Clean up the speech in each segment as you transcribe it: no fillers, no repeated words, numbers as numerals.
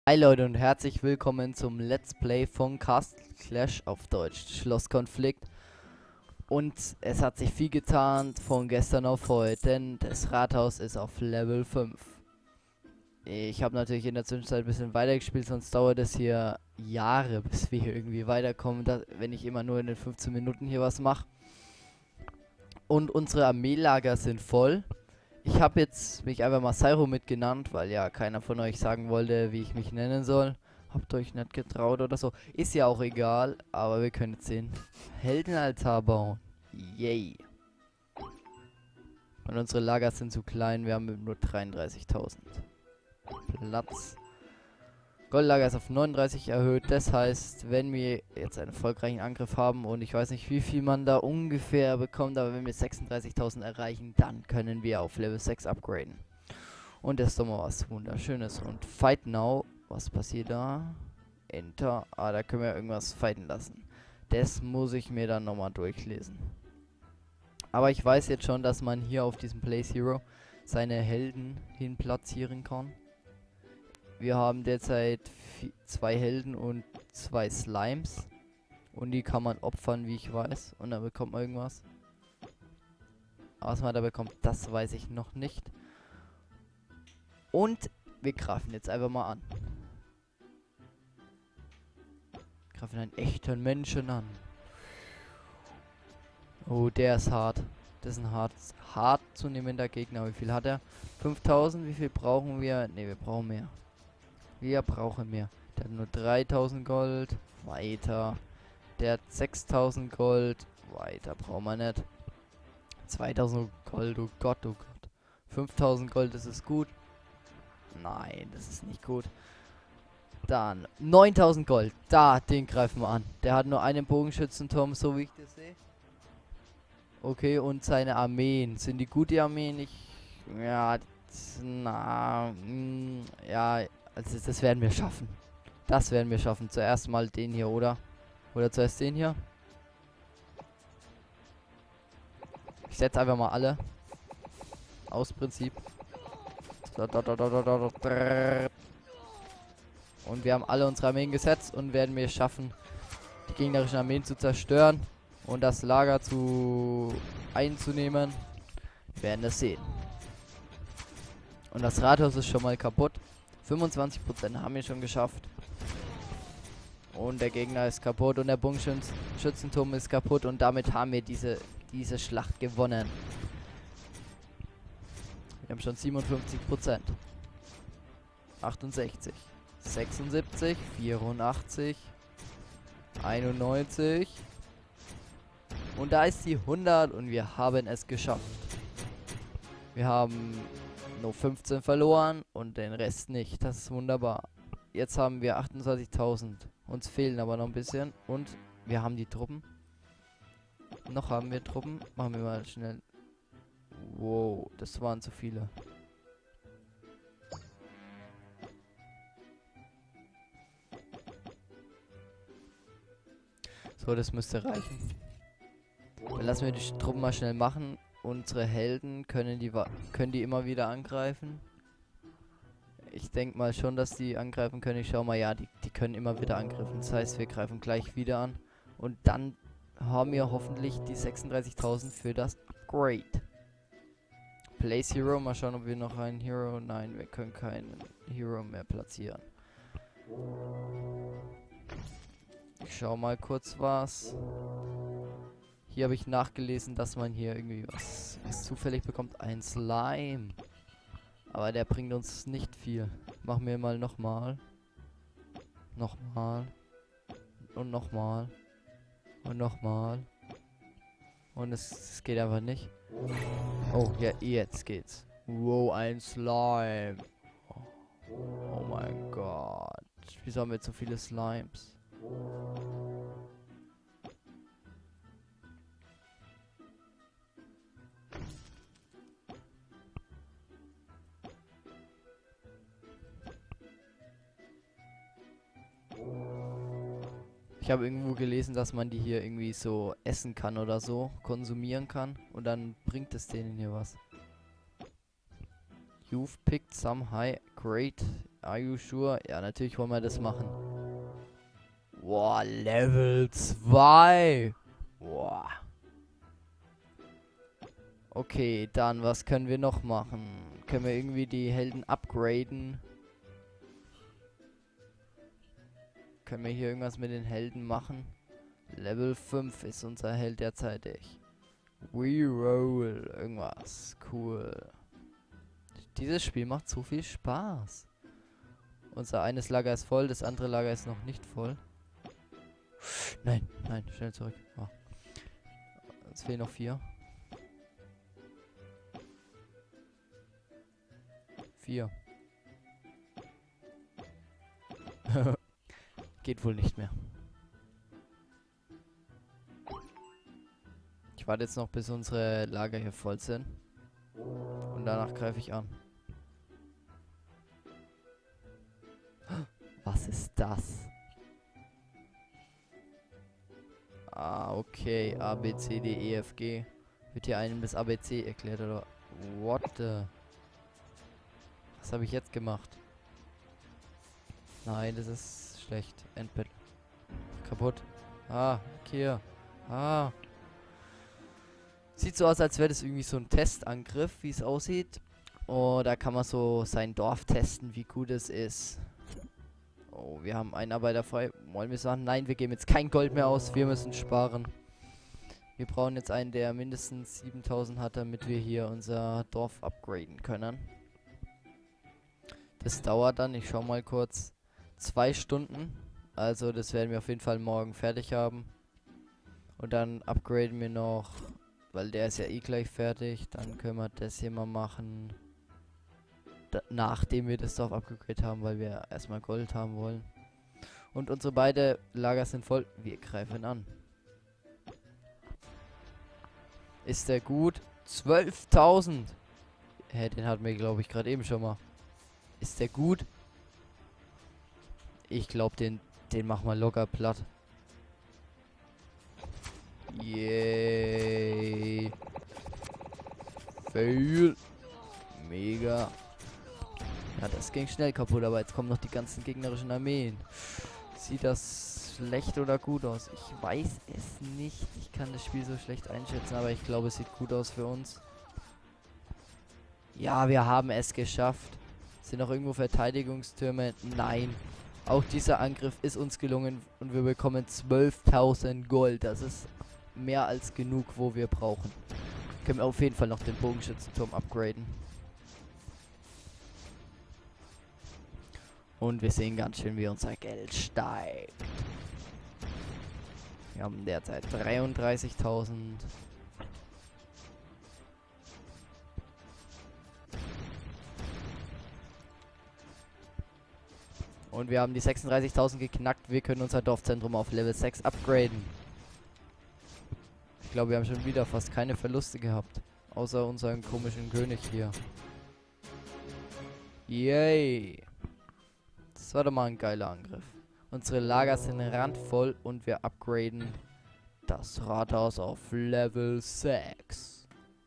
Hi Leute und herzlich willkommen zum Let's Play von Castle Clash auf Deutsch, Schlosskonflikt. Und es hat sich viel getan von gestern auf heute, denn das Rathaus ist auf Level 5. Ich habe natürlich in der Zwischenzeit ein bisschen weitergespielt, sonst dauert es hier Jahre, bis wir hier irgendwie weiterkommen, wenn ich immer nur in den 15 Minuten hier was mache. Und unsere Armeelager sind voll. Ich habe jetzt mich einfach mal Sairo mitgenannt, weil ja keiner von euch sagen wollte, wie ich mich nennen soll. Habt euch nicht getraut oder so. Ist ja auch egal, aber wir können jetzt den Heldenaltar bauen. Yay. Und unsere Lager sind zu klein, wir haben nur 33.000 Platz. Goldlager ist auf 39 erhöht, das heißt, wenn wir jetzt einen erfolgreichen Angriff haben und ich weiß nicht, wie viel man da ungefähr bekommt, aber wenn wir 36.000 erreichen, dann können wir auf Level 6 upgraden. Und das ist doch mal was Wunderschönes. Und Fight Now, was passiert da? Enter, da können wir irgendwas fighten lassen. Das muss ich mir dann nochmal durchlesen. Aber ich weiß jetzt schon, dass man hier auf diesem Place Hero seine Helden hin platzieren kann. Wir haben derzeit 2 Helden und 2 Slimes. Und die kann man opfern, wie ich weiß. Und dann bekommt man irgendwas. Was man da bekommt, das weiß ich noch nicht. Und wir greifen jetzt einfach mal an. Greifen einen echten Menschen an. Oh, der ist hart. Das ist ein hart zu nehmender Gegner. Wie viel hat er? 5000. Wie viel brauchen wir? Ne, wir brauchen mehr. Wir brauchen mehr. Der hat nur 3000 Gold. Weiter. Der hat 6000 Gold. Weiter brauchen wir nicht. 2000 Gold. Oh Gott, oh Gott. 5000 Gold, das ist gut. Nein, das ist nicht gut. Dann 9000 Gold. Da, den greifen wir an. Der hat nur einen Bogenschützenturm, so wie ich das sehe. Okay, und seine Armeen. Sind die gut, die Armeen? Ja, ja, also das werden wir schaffen. Das werden wir schaffen. Zuerst mal den hier, oder? Oder zuerst den hier. Ich setze einfach mal alle. Aus Prinzip. Und wir haben alle unsere Armeen gesetzt und werden wir schaffen, die gegnerischen Armeen zu zerstören und das Lager einzunehmen. Wir werden das sehen. Und das Rathaus ist schon mal kaputt. 25% haben wir schon geschafft. Und der Gegner ist kaputt und der Bogenschützenturm ist kaputt und damit haben wir diese Schlacht gewonnen. Wir haben schon 57%. 68. 76. 84. 91. Und da ist die 100 und wir haben es geschafft. Wir haben nur 15 verloren und den Rest nicht. Das ist wunderbar. Jetzt haben wir 28.000. Uns fehlen aber noch ein bisschen. Und wir haben die Truppen. Noch haben wir Truppen. Machen wir mal schnell. Wow, das waren zu viele. So, das müsste reichen. Dann lassen wir die Truppen mal schnell machen. Unsere Helden können die immer wieder angreifen. Ich denke mal schon, dass die angreifen können. Ich schau mal, ja, die können immer wieder angreifen. Das heißt, wir greifen gleich wieder an. Und dann haben wir hoffentlich die 36.000 für das Upgrade. Place Hero, mal schauen, ob wir noch einen Hero... Nein, wir können keinen Hero mehr platzieren. Ich schau mal kurz was. Hier habe ich nachgelesen, dass man hier irgendwie was zufällig bekommt. Ein Slime. Aber der bringt uns nicht viel. Machen wir mal nochmal. Nochmal. Und nochmal. Und nochmal. Und es geht einfach nicht. Oh, ja, jetzt geht's. Wow, ein Slime. Oh mein Gott. Wieso haben wir jetzt so viele Slimes? Ich habe irgendwo gelesen, dass man die hier irgendwie so essen kann oder so, konsumieren kann und dann bringt es denen hier was. You've picked some high grade Are you sure? Ja, natürlich wollen wir das machen. Boah, Level 2. Boah. Okay, dann was können wir noch machen? Können wir irgendwie die Helden upgraden? Können wir hier irgendwas mit den Helden machen? Level 5 ist unser Held derzeitig. Reroll. Irgendwas. Cool. Dieses Spiel macht so viel Spaß. Unser eines Lager ist voll, das andere Lager ist noch nicht voll. Nein, nein, schnell zurück. Oh. Es fehlen noch 4. 4. Geht wohl nicht mehr. Ich warte jetzt noch, bis unsere Lager hier voll sind. Und danach greife ich an. Was ist das? Ah, okay. A, B, C, D, E, F, G. Wird hier einem das ABC erklärt, oder? What the? Was habe ich jetzt gemacht? Nein, das ist schlecht. Endbett. Kaputt. Ah, hier. Ah. Sieht so aus, als wäre das irgendwie so ein Testangriff, wie es aussieht. Oh, da kann man so sein Dorf testen, wie gut es ist. Oh, wir haben einen Arbeiter frei. Wollen wir sagen, nein, wir geben jetzt kein Gold mehr aus. Wir müssen sparen. Wir brauchen jetzt einen, der mindestens 7000 hat, damit wir hier unser Dorf upgraden können. Das dauert dann, ich schau mal kurz, 2 Stunden. Also das werden wir auf jeden Fall morgen fertig haben. Und dann upgraden wir noch, weil der ist ja eh gleich fertig. Dann können wir das hier mal machen. Nachdem wir das Dorf abgegradet haben, weil wir erstmal Gold haben wollen. Und unsere beiden Lager sind voll. Wir greifen an. Ist der gut? 12.000. Hä, den hatten wir, glaube ich, gerade eben schon mal. Ist der gut? Ich glaube, den machen wir locker platt. Yay. Fail. Mega. Ja, das ging schnell kaputt, aber jetzt kommen noch die ganzen gegnerischen Armeen. Sieht das schlecht oder gut aus? Ich weiß es nicht. Ich kann das Spiel so schlecht einschätzen, aber ich glaube, es sieht gut aus für uns. Ja, wir haben es geschafft. Sind noch irgendwo Verteidigungstürme? Nein. Auch dieser Angriff ist uns gelungen und wir bekommen 12.000 Gold. Das ist mehr als genug, wo wir brauchen. Können wir auf jeden Fall noch den Bogenschützenturm upgraden. Und wir sehen ganz schön, wie unser Geld steigt. Wir haben derzeit 33.000. Und wir haben die 36.000 geknackt. Wir können unser Dorfzentrum auf Level 6 upgraden. Ich glaube, wir haben schon wieder fast keine Verluste gehabt. Außer unseren komischen König hier. Yay. Das war doch mal ein geiler Angriff. Unsere Lager sind randvoll und wir upgraden das Rathaus auf Level 6.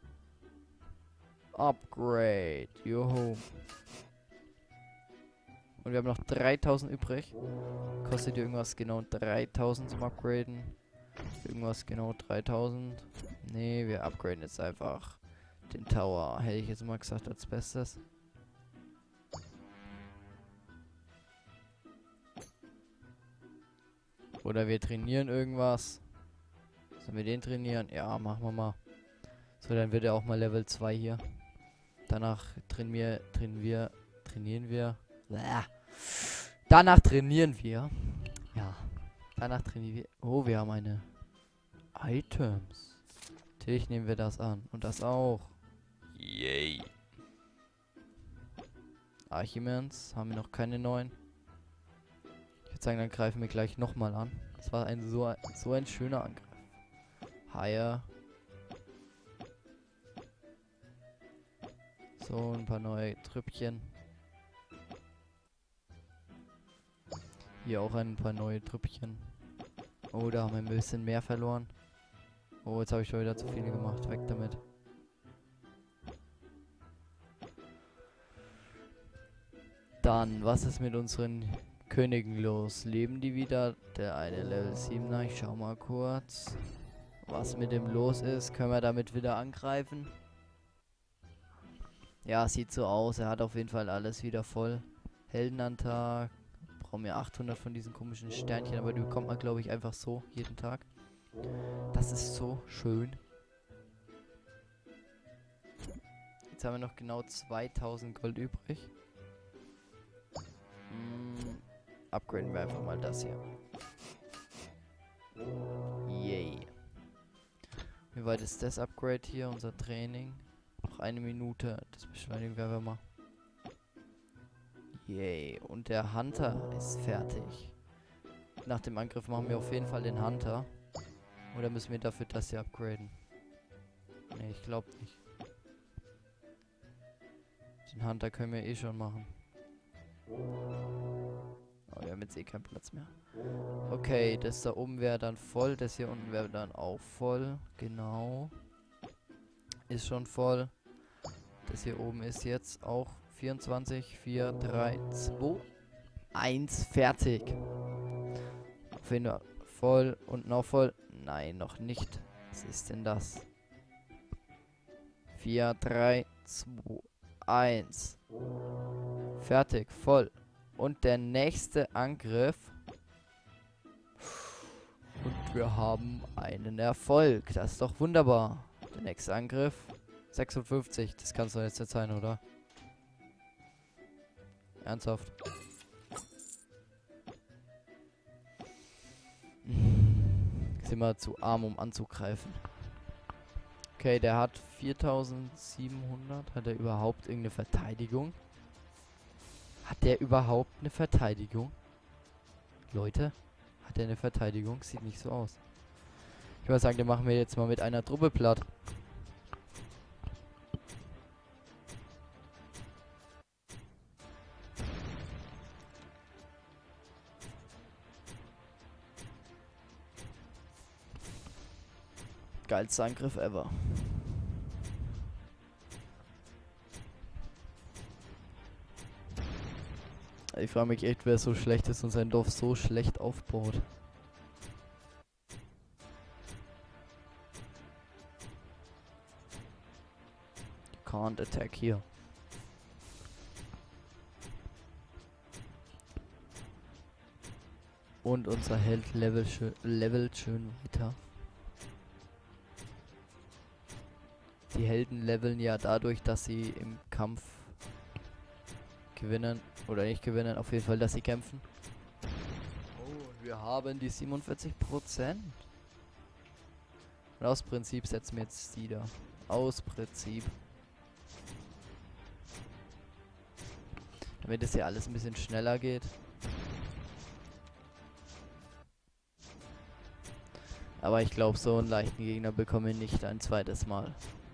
Upgrade. Joho. Und wir haben noch 3000 übrig. Kostet irgendwas genau 3000 zum Upgraden. Irgendwas genau 3000. Nee, wir upgraden jetzt einfach den Tower. Hätte ich jetzt mal gesagt als Bestes. Oder wir trainieren irgendwas. Sollen wir den trainieren? Ja, machen wir mal. So, dann wird er auch mal Level 2 hier. Danach trainieren wir. Bäh. Danach trainieren wir. Ja. Danach trainieren wir. Oh, wir haben eine Items. Natürlich nehmen wir das an. Und das auch. Yay. Archimens. Haben wir noch keine neuen. Ich würde sagen, dann greifen wir gleich nochmal an. Das war ein so ein schöner Angriff. Higher. So, ein paar neue Trüppchen. Hier auch ein paar neue Trüppchen. Oh, da haben wir ein bisschen mehr verloren. Oh, jetzt habe ich schon wieder zu viele gemacht. Weg damit. Dann, was ist mit unseren Königen los? Leben die wieder? Der eine Level 7er, ich schau mal kurz. Was mit dem los ist, können wir damit wieder angreifen? Ja, sieht so aus. Er hat auf jeden Fall alles wieder voll. Heldenantrag. Brauchen wir 800 von diesen komischen Sternchen, aber die bekommt man, glaube ich, einfach so jeden Tag. Das ist so schön. Jetzt haben wir noch genau 2000 Gold übrig. Upgraden wir einfach mal das hier. Yay. Wie weit ist das Upgrade hier? Unser Training. Noch eine Minute. Das beschleunigen wir einfach mal. Yay. Und der Hunter ist fertig. Nach dem Angriff machen wir auf jeden Fall den Hunter. Oder müssen wir dafür das hier upgraden? Ne, ich glaube nicht. Den Hunter können wir eh schon machen. Oh, wir haben jetzt eh keinen Platz mehr. Okay, das da oben wäre dann voll. Das hier unten wäre dann auch voll. Genau. Ist schon voll. Das hier oben ist jetzt auch 24, 4, 3, 2, 1. Fertig. Auf jeden Fall voll und noch voll. Nein, noch nicht. Was ist denn das? 4, 3, 2, 1. Fertig, voll. Und der nächste Angriff. Und wir haben einen Erfolg. Das ist doch wunderbar. Der nächste Angriff. 56. Das kann es doch jetzt nicht sein, oder? Ernsthaft. Sind wir zu arm, um anzugreifen. Okay, der hat 4700. Hat er überhaupt irgendeine Verteidigung? Hat der überhaupt eine Verteidigung? Leute, hat er eine Verteidigung? Sieht nicht so aus. Ich würde sagen, den machen wir jetzt mal mit einer Truppe platt. Geilster Angriff ever. Ich frage mich echt, wer so schlecht ist und sein Dorf so schlecht aufbaut. Can't attack hier. Und unser Held levelt schön weiter. Die Helden leveln ja dadurch, dass sie im Kampf gewinnen oder nicht gewinnen, auf jeden Fall, dass sie kämpfen. Oh, und wir haben die 47%. Und aus Prinzip setzen wir jetzt die da. Aus Prinzip. Damit es ja alles ein bisschen schneller geht. Aber ich glaube, so einen leichten Gegner bekomme ich nicht ein zweites Mal.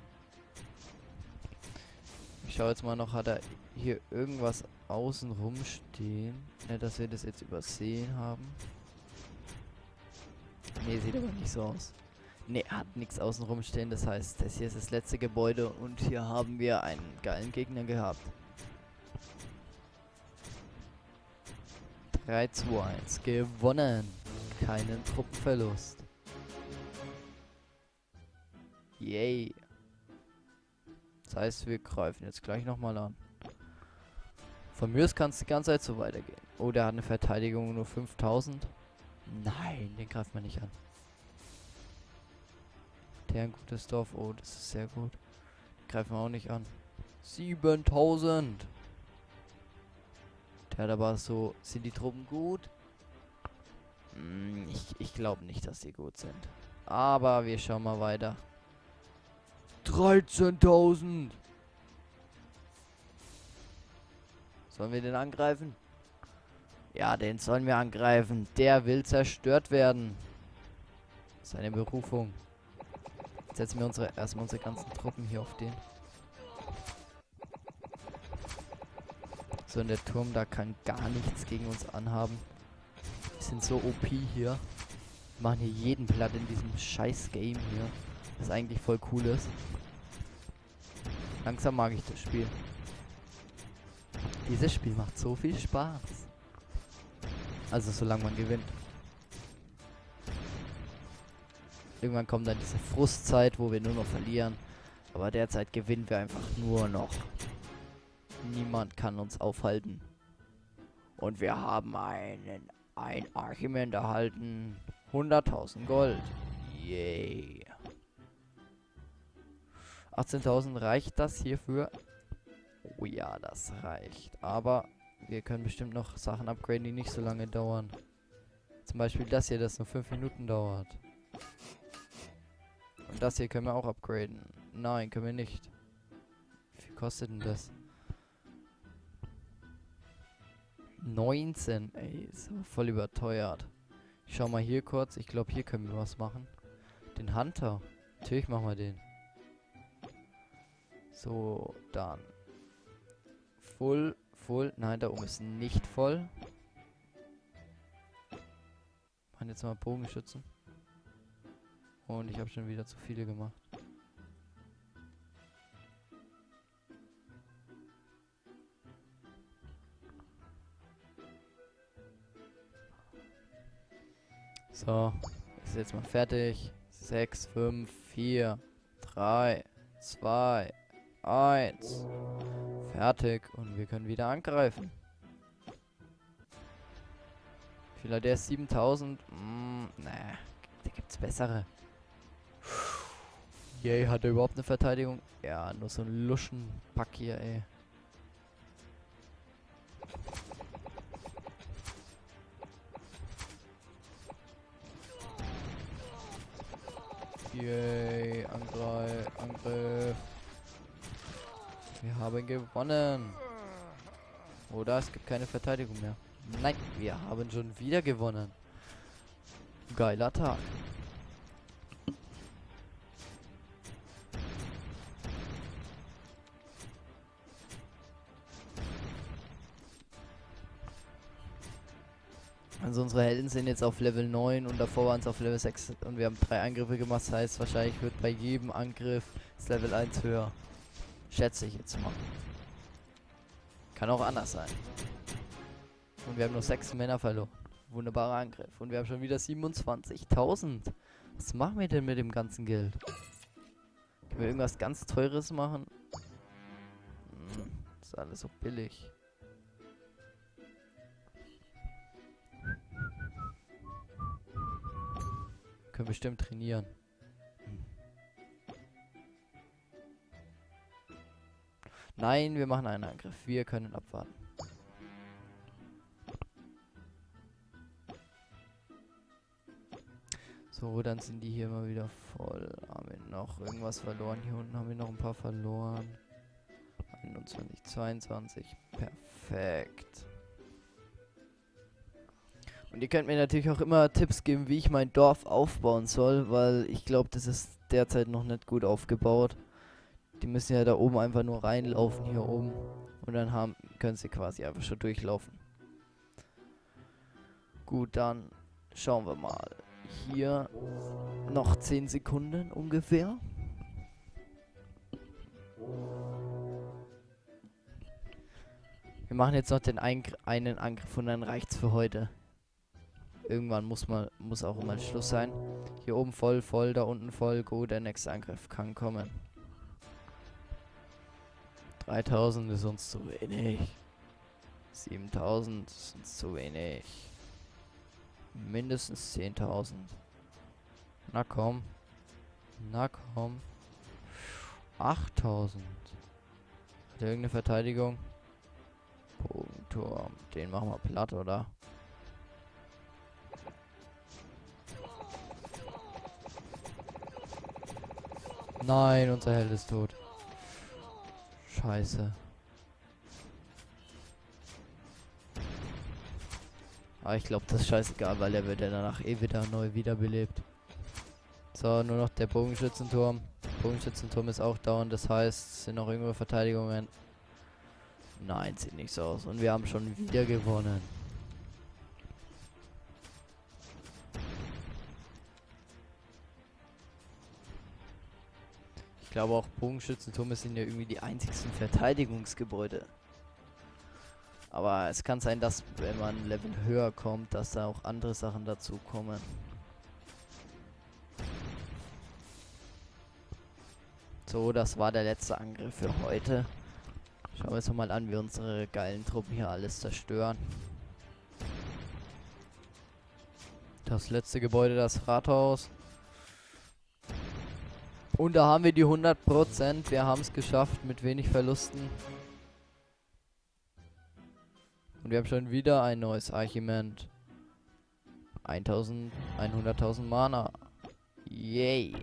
Ich schaue jetzt mal noch, hat er hier irgendwas außen rum stehen? Ne, dass wir das jetzt übersehen haben. Ne, sieht aber nicht so aus. Ne, hat nichts außen rum stehen. Das heißt, das hier ist das letzte Gebäude und hier haben wir einen geilen Gegner gehabt. 3, 2, 1. Gewonnen. Keinen Truppenverlust. Yay. Das heißt, wir greifen jetzt gleich nochmal an. Von mir aus kann es die ganze Zeit so weitergehen. Oh, der hat eine Verteidigung nur 5000. Nein, den greift man nicht an. Der ein gutes Dorf. Oh, das ist sehr gut. Greifen wir auch nicht an. 7000. Der hat aber so... Sind die Truppen gut? Ich glaube nicht, dass sie gut sind. Aber wir schauen mal weiter. 13.000. Sollen wir den angreifen? Ja, den sollen wir angreifen. Der will zerstört werden. Seine Berufung. Jetzt setzen wir erstmal unsere ganzen Truppen hier auf den. So, und der Turm da kann gar nichts gegen uns anhaben. Wir sind so OP hier. Wir machen hier jeden platt in diesem scheiß Game hier. Das eigentlich voll cool ist. Langsam mag ich das Spiel. Dieses Spiel macht so viel Spaß. Also solange man gewinnt. Irgendwann kommt dann diese Frustzeit, wo wir nur noch verlieren. Aber derzeit gewinnen wir einfach nur noch. Niemand kann uns aufhalten. Und wir haben ein Argument erhalten. 100.000 Gold. Yay. 18.000 reicht das hierfür? Oh ja, das reicht. Aber wir können bestimmt noch Sachen upgraden, die nicht so lange dauern. Zum Beispiel das hier, das nur 5 Minuten dauert. Und das hier können wir auch upgraden. Nein, können wir nicht. Wie viel kostet denn das? 19. Ey, ist aber voll überteuert. Ich schau mal hier kurz. Ich glaube, hier können wir was machen. Den Hunter. Natürlich machen wir den. So, dann. Full. Nein, da oben ist nicht voll. Machen jetzt mal Bogenschützen. Und ich habe schon wieder zu viele gemacht. So, ist jetzt mal fertig. 6, 5, 4, 3, 2, 1. Fertig. Und wir können wieder angreifen. Vielleicht der ist 7000. Nee, da gibt's bessere. Yay, hat er überhaupt eine Verteidigung? Ja, nur so ein Luschenpack hier, ey. Yay, Angriff. Wir haben gewonnen. Oder es gibt keine Verteidigung mehr. Nein, wir haben schon wieder gewonnen. Geiler Tag. Also unsere Helden sind jetzt auf Level 9 und davor waren es auf Level 6 und wir haben 3 Angriffe gemacht. Das heißt, wahrscheinlich wird bei jedem Angriff das Level 1 höher. Schätze ich jetzt mal. Kann auch anders sein. Und wir haben nur 6 Männer verloren. Wunderbarer Angriff. Und wir haben schon wieder 27.000. Was machen wir denn mit dem ganzen Geld? Können wir irgendwas ganz Teures machen? Das ist alles so billig. Können bestimmt trainieren. Nein, wir machen einen Angriff. Wir können abwarten. So, dann sind die hier mal wieder voll. Haben wir noch irgendwas verloren? Hier unten haben wir noch ein paar verloren. 21, 22. Perfekt. Und ihr könnt mir natürlich auch immer Tipps geben, wie ich mein Dorf aufbauen soll, weil ich glaube, das ist derzeit noch nicht gut aufgebaut. Die müssen ja da oben einfach nur reinlaufen, hier oben. Und dann können sie quasi einfach schon durchlaufen. Gut, dann schauen wir mal. Hier noch 10 Sekunden ungefähr. Wir machen jetzt noch den einen Angriff und dann reicht's für heute. Irgendwann muss auch mal Schluss sein. Hier oben voll, da unten voll. Gut, der nächste Angriff kann kommen. 3000 ist uns zu wenig. 7000 ist uns zu wenig. Mindestens 10.000. Na komm. 8000. Hat er irgendeine Verteidigung? Bogenturm. Den machen wir platt, oder? Nein, unser Held ist tot. Scheiße. Aber ich glaube, das ist scheißegal, weil er wird ja danach eh wieder neu wiederbelebt. So, nur noch der Bogenschützenturm. Bogenschützenturm ist auch dauernd, das heißt, sind noch irgendwo Verteidigungen. Nein, sieht nicht so aus. Und wir haben schon wieder gewonnen. Ich glaube auch Bogenschützentürme sind ja irgendwie die einzigsten Verteidigungsgebäude. Aber es kann sein, dass wenn man ein Level höher kommt, dass da auch andere Sachen dazu kommen. So, das war der letzte Angriff für heute. Schauen wir uns mal an, wie unsere geilen Truppen hier alles zerstören. Das letzte Gebäude, das Rathaus. Und da haben wir die 100%. Wir haben es geschafft mit wenig Verlusten. Und wir haben schon wieder ein neues Archiment. 100.000 Mana. Yay.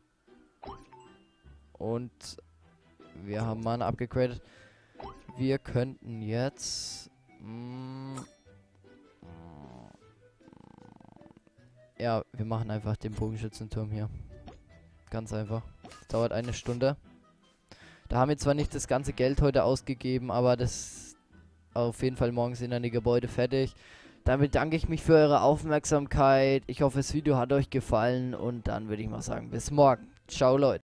Und wir haben Mana abgegradet. Wir könnten jetzt... ja, wir machen einfach den Bogenschützenturm hier. Ganz einfach. Das dauert eine Stunde. Da haben wir zwar nicht das ganze Geld heute ausgegeben, aber das... Auf jeden Fall morgen sind dann die Gebäude fertig. Damit danke ich mich für eure Aufmerksamkeit. Ich hoffe, das Video hat euch gefallen. Und dann würde ich mal sagen, bis morgen. Ciao, Leute.